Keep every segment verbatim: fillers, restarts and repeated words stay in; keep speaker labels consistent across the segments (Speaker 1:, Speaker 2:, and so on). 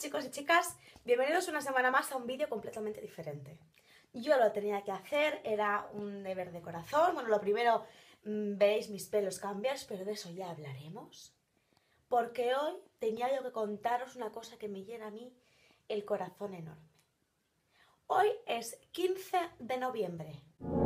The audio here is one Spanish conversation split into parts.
Speaker 1: chicos y chicas, bienvenidos una semana más a un vídeo completamente diferente. Yo lo tenía que hacer, era un deber de corazón. Bueno, lo primero, mmm, veréis mis pelos cambiados, pero de eso ya hablaremos. Porque hoy tenía yo que contaros una cosa que me llena a mí el corazón enorme. Hoy es quince de noviembre.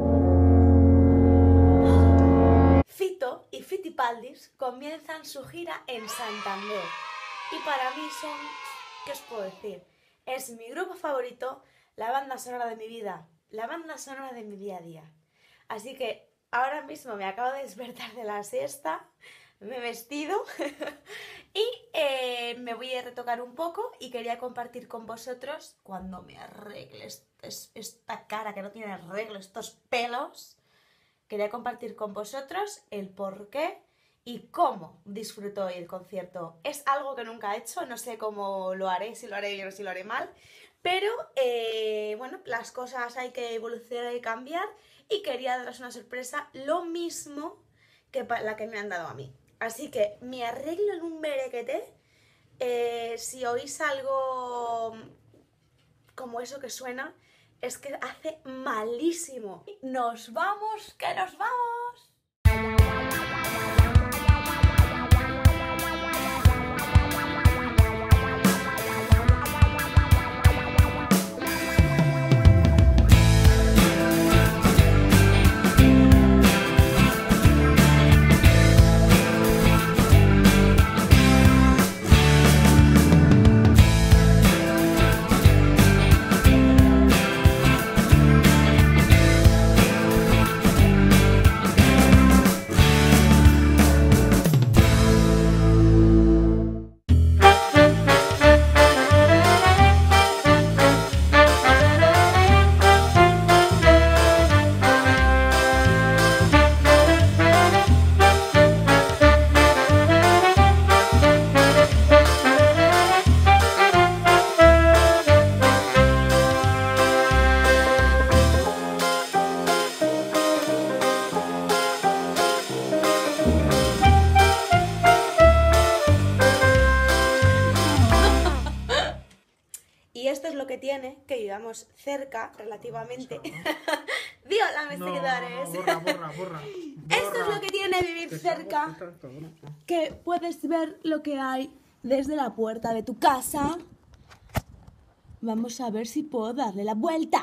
Speaker 1: Fito y Fitipaldis comienzan su gira en Santander. Y para mí son, ¿qué os puedo decir? Es mi grupo favorito, la banda sonora de mi vida, la banda sonora de mi día a día. Así que ahora mismo me acabo de despertar de la siesta, me he vestido y eh, me voy a retocar un poco y quería compartir con vosotros cuando me arregle esta cara que no tiene arreglo, estos pelos. Quería compartir con vosotros el por qué y cómo disfruto hoy el concierto. Es algo que nunca he hecho, no sé cómo lo haré, si lo haré bien o si lo haré mal, pero eh, bueno, las cosas hay que evolucionar y cambiar y quería daros una sorpresa, lo mismo que la que me han dado a mí. Así que me arreglo en un berequete. Eh, si oís algo como eso que suena, es que hace malísimo. ¡Nos vamos, que nos vamos! Y esto es lo que tiene que vivamos cerca, relativamente. ¡Dios, la seguidores!
Speaker 2: No, borra, borra, borra.
Speaker 1: Esto es lo que tiene vivir cerca, que puedes ver lo que hay desde la puerta de tu casa. Vamos a ver si puedo darle la vuelta.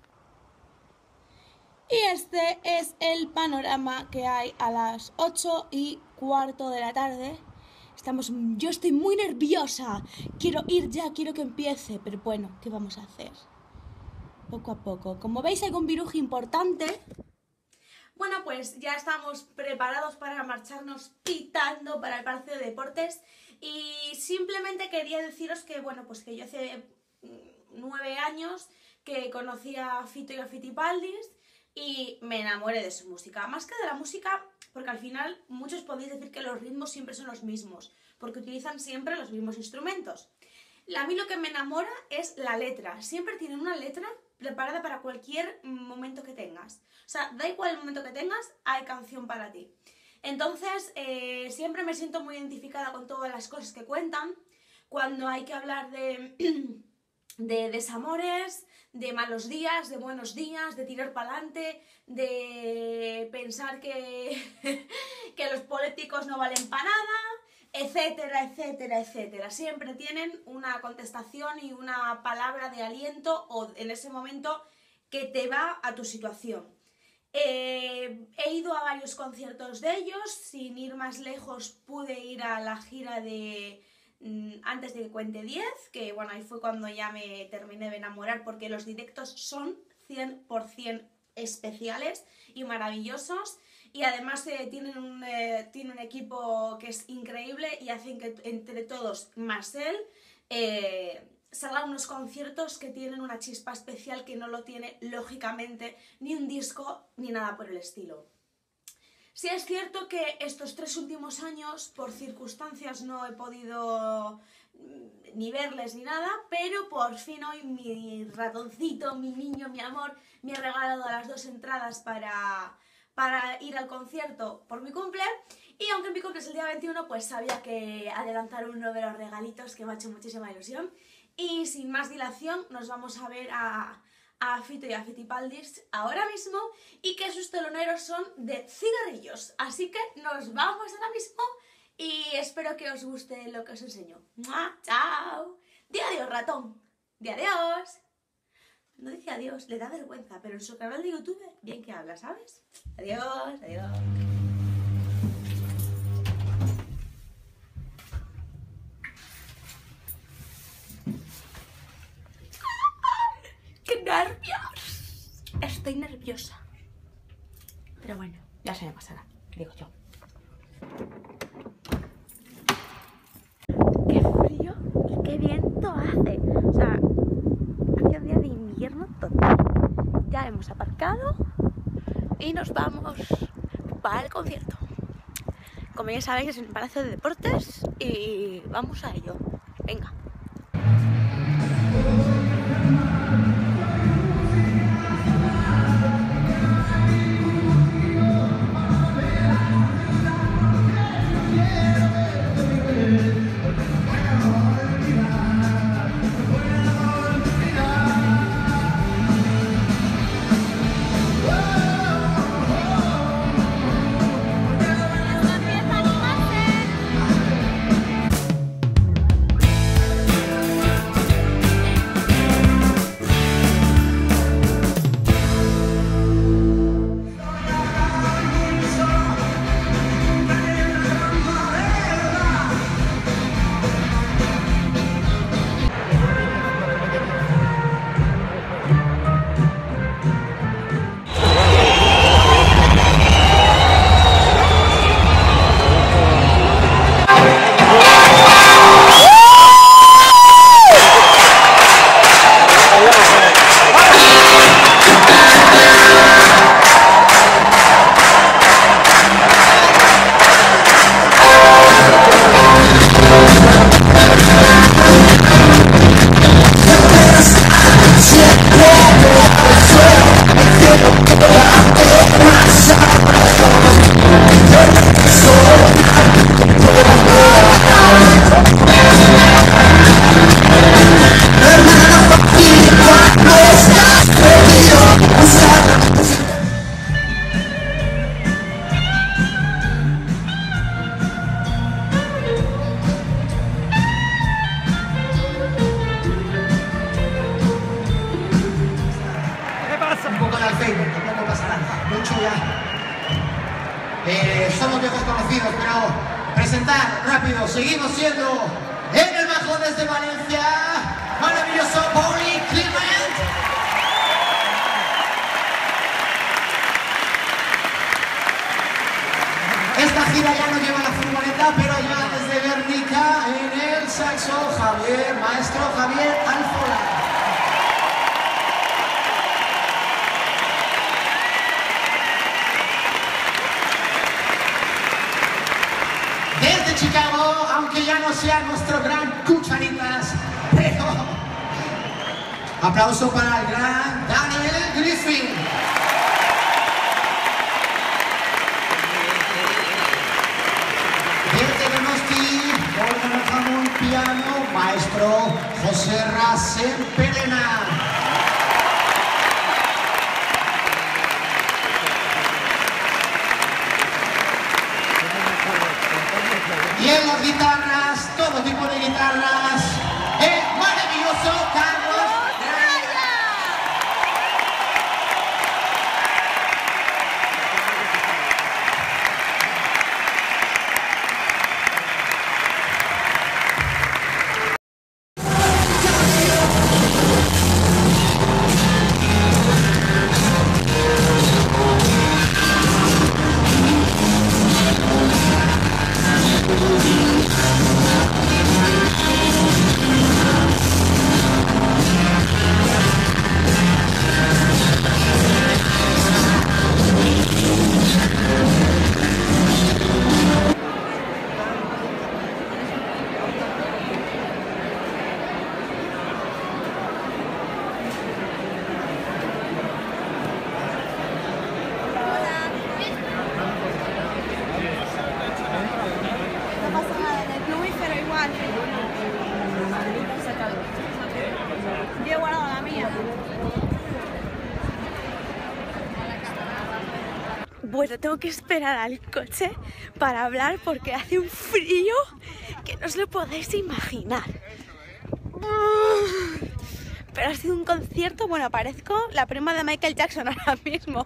Speaker 1: Y este es el panorama que hay a las ocho y cuarto de la tarde. Estamos, yo estoy muy nerviosa, quiero ir ya, quiero que empiece, pero bueno, ¿qué vamos a hacer? Poco a poco. Como veis hay un viruji importante. Bueno, pues ya estamos preparados para marcharnos pitando para el Palacio de Deportes y simplemente quería deciros que, bueno, pues que yo hace nueve años que conocí a Fito y a Fitipaldis y me enamoré de su música, más que de la música, porque al final muchos podéis decir que los ritmos siempre son los mismos, porque utilizan siempre los mismos instrumentos. A mí lo que me enamora es la letra, siempre tienen una letra preparada para cualquier momento que tengas. O sea, da igual el momento que tengas, hay canción para ti. Entonces, eh, siempre me siento muy identificada con todas las cosas que cuentan, cuando hay que hablar de... de desamores, de malos días, de buenos días, de tirar para adelante, de pensar que, que los políticos no valen para nada, etcétera, etcétera, etcétera. Siempre tienen una contestación y una palabra de aliento o en ese momento que te va a tu situación. Eh, he ido a varios conciertos de ellos, sin ir más lejos pude ir a la gira de... antes de que cuente diez, que bueno, ahí fue cuando ya me terminé de enamorar porque los directos son cien por cien especiales y maravillosos y además eh, tienen, un, eh, tienen un equipo que es increíble y hacen que entre todos más él eh, salgan unos conciertos que tienen una chispa especial que no lo tiene lógicamente ni un disco ni nada por el estilo. Sí es cierto que estos tres últimos años, por circunstancias, no he podido ni verles ni nada, pero por fin hoy mi ratoncito, mi niño, mi amor, me ha regalado las dos entradas para, para ir al concierto por mi cumple. Y aunque mi cumple es el día veintiuno, pues sabía que adelantar uno de los regalitos que me ha hecho muchísima ilusión. Y sin más dilación nos vamos a ver a, a Fito y a Fitipaldis ahora mismo y que sus teloneros son de cigarrillos. Así que nos vamos ahora mismo y espero que os guste lo que os enseño. ¡Mua! ¡Chao! Di adiós, ratón. Di adiós. No dice adiós, le da vergüenza, pero en su canal de YouTube bien que habla, ¿sabes? Adiós, adiós. ¡Qué nervios! Estoy nerviosa. Pero bueno, ya se me pasará, digo yo. ¡Qué frío y qué viento hace! O sea, hace un día de invierno total. Ya hemos aparcado y nos vamos para el concierto. Como ya sabéis, es en el Palacio de Deportes y vamos a ello. Venga.
Speaker 2: Tampoco pasa nada, mucho ya. Eh, somos viejos conocidos, pero presentar rápido, seguimos siendo en el Bajón desde Valencia, maravilloso Pauli Clement. Esta gira ya no lleva la furgoneta, pero ya desde Guernica en el saxo Javier, maestro Javier Alfola. Desde Chicago, aunque ya no sea nuestro gran Cucharitas, pero aplauso para el gran Daniel Griffin. Desde Donosti, órgano, y piano, maestro José Rasenperena. Y en las guitarras, todo tipo de guitarras, el maravilloso Carlos Raya.
Speaker 1: bueno, tengo que esperar al coche para hablar porque hace un frío que no os lo podéis imaginar. Pero ha sido un concierto, bueno, parezco la prima de Michael Jackson ahora mismo.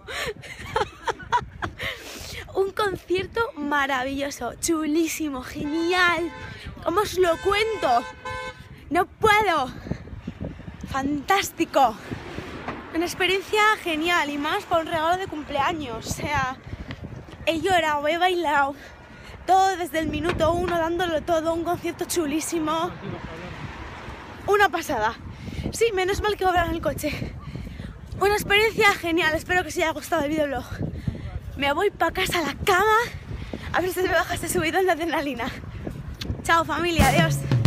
Speaker 1: Un concierto maravilloso, chulísimo, genial. ¿Cómo os lo cuento? No puedo. Fantástico. Una experiencia genial y más por un regalo de cumpleaños. O sea, he llorado, he bailado. Todo desde el minuto uno, dándolo todo. Un concierto chulísimo. Una pasada. Sí, menos mal que voy en el coche. Una experiencia genial. Espero que os haya gustado el videoblog. Me voy para casa a la cama. A ver si me baja este subidón de adrenalina. Chao familia, adiós.